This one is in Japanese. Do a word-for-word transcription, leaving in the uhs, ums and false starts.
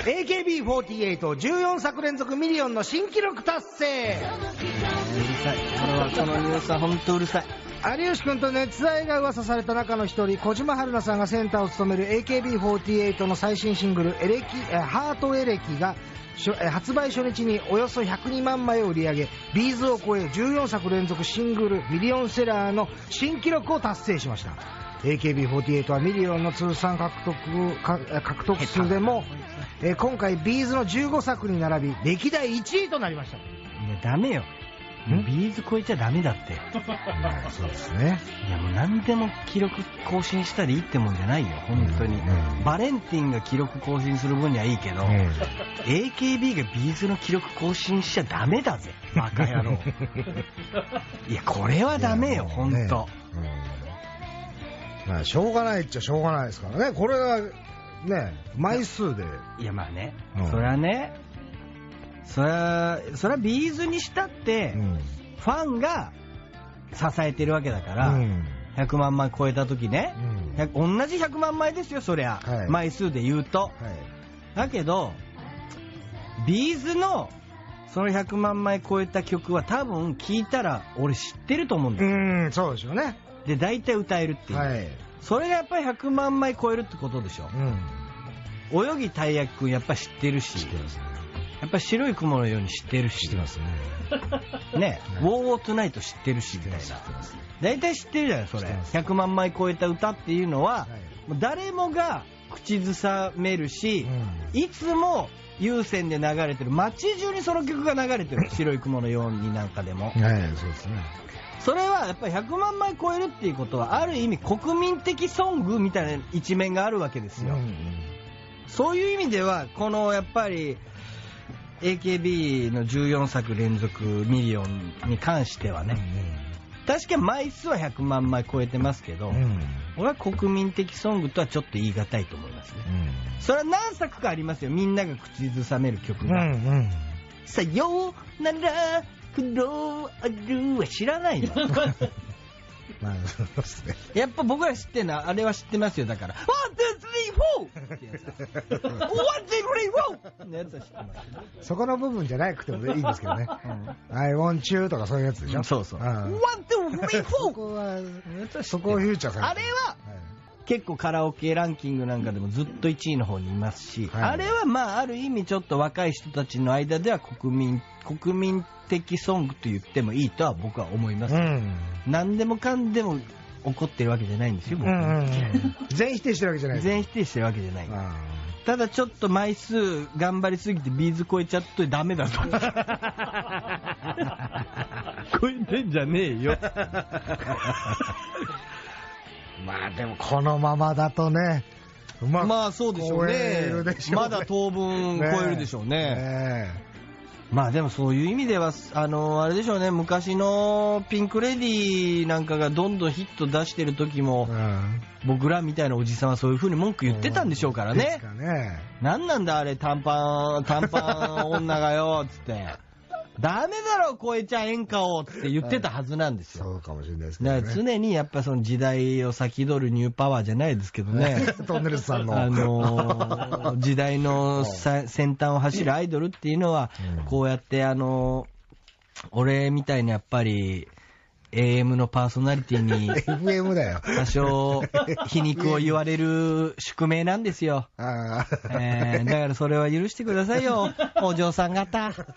エーケービーフォーティーエイトじゅうよん 作連続ミリオンの新記録達成。 うるさい。これはこのニュースは本当うるさい。 有吉くんと熱愛が噂された中の一人、小島春菜さんがセンターを務める エーケービーフォーティーエイト の最新シングルエレキハートエレキが発売初日におよそひゃくにまんまいを売り上げ、ビーズを超えじゅうよんさく連続シングルミリオンセラーの新記録を達成しました。 エーケービーフォーティーエイト はミリオンの通算獲得獲得数でもえ今回ビーズのじゅうごさくに並び歴代いちいとなりました。 いやダメよ、ビーズ超えちゃダメだって。いやそうですね。 いやもう何でも記録更新したらいいってもんじゃないよ本当に、うんうん、バレンティンが記録更新する分にはいいけど、うん、エーケービー がビーズの記録更新しちゃダメだぜバカ野郎いやこれはダメよ本当、ねうん、まあしょうがないっちゃしょうがないですからね。これがね枚数でいやまあね、うん、それはねそれはそれはビーズにしたって、うん、ファンが支えてるわけだから、うん、ひゃくまんまい超えた時ね、うん、同じひゃくまんまいですよそりゃ、はい、枚数で言うと、はい、だけどビーズのそのひゃくまんまい超えた曲は多分聴いたら俺知ってると思うんだよ。 うんそうでしょうね。 で大体歌えるっていう、はい、それがやっぱりひゃくまんまい超えるってことでしょ、うん、泳ぎたいやきくんやっぱ知ってるし、知ってますね。やっぱり白い雲のように知ってるし、 知ってますね。 ね、ウォーウォートゥナイト知ってるしみたいな。大体知ってるじゃないそれ。ひゃくまんまい超えた歌っていうのは、はい、もう誰もが口ずさめるし、うん、いつも有線で流れてる、街中にその曲が流れてる。白い雲のようになんかでも。 はい、そうですね。 それはやっぱりひゃくまんまい超えるっていうことはある意味国民的ソングみたいな一面があるわけですよ。うんうん、そういう意味ではこのやっぱりエーケービー のじゅうよんさく連続ミリオンに関してはね、うんうん、確かに枚数はひゃくまんまい超えてますけど、うん、俺は国民的ソングとはちょっと言い難いと思いますね、うん、それは何作かありますよみんなが口ずさめる曲が、うんうん、さよなら苦労あるは知らないのまあそうですね。 やっぱ僕ら知ってんのあれは知ってますよ。だからワン、ツー、スリー、フォーってやつワン、ツー、スリー、フォーのやつは知ってます。 そこの部分じゃなくてもいいんですけどね、うん、I want you とかそういうやつでしょ、うん、 そうそう、ワン、ツー、スリー、フォーそこはそこをフューチャーされてあれは、はい、結構カラオケランキングなんかでもずっといちいの方にいますし、はい、あれはまあある意味ちょっと若い人たちの間では国民国民的ソングと言ってもいいとは僕は思います、うん、何でもかんでも怒ってるわけじゃないんですよ僕、うんうんうん、 全否定してるわけじゃない全否定してるわけじゃない。ただちょっと枚数頑張りすぎてビーズ超えちゃっとダメだと超えてんじゃねえよまあでもこのままだとね、 まあ、まあそうでしょうね。まだ当分超えるでしょうね。ねねまあでもそういう意味ではあのあれでしょうね。昔のピンクレディーなんかがどんどんヒット出してる時も、うん、僕らみたいなおじさんはそういう風に文句言ってたんでしょうからね。ですかね。なんなんだあれ短パン短パン女がよつって。ダメだろ超えちゃえんかをって言ってたはずなんですよ。 そうかもしれないですね。 だから常にやっぱその時代を先取るニューパワーじゃないですけどね。 トンネルズさんのあのー、時代の先端を走るアイドルっていうのは、うん、こうやってあのー、俺みたいにやっぱり エーエム のパーソナリティにエフエム だよ。 多少皮肉を言われる宿命なんですよ。あ、えー、だからそれは許してくださいよお嬢さん方。